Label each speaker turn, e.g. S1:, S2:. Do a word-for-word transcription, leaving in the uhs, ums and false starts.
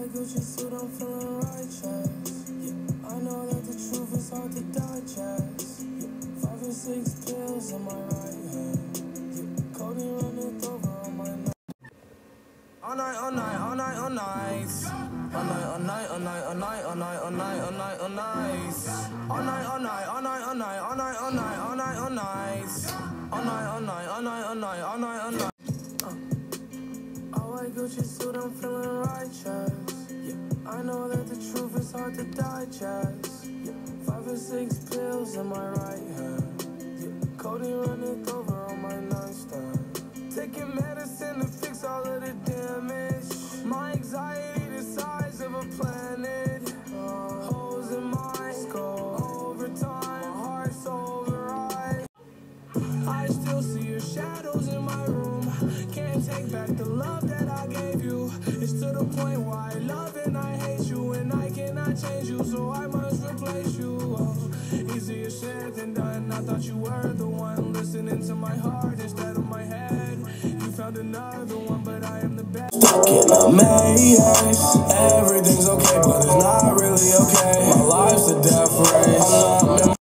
S1: white Gucci suit, I'm feeling righteous. Yeah, I know that the truth is hard to digest. Yeah, five or six pills in my right hand. Yeah, codeine running over on my neck. All night, all night, all night, all night. All night, all night, all night, all night, all night, all night, all night, all night. All night, all night, all night, all night, all night, all night, all night, all night. All night, all night, all night, all night, all night, all night. All white Gucci suit, I'm feeling righteous. Yeah, I know that the truth is hard to digest. Yeah, five or six pills in my right hand. Yeah, codeine running over on my nightstand. Taking medicine to fix all of the damage. My anxiety the size of a planet. Uh, holes in my skull. Over time, my heart's override. I still see your shadows in my room. Can't take back the love that I gave you. It's to the point where I love and I hate you, and I cannot change you, so I must replace you. Oh, easier said than done. I thought you were the one listening to my heart instead of my head. You found another one, but I am the best. Stuck in a maze.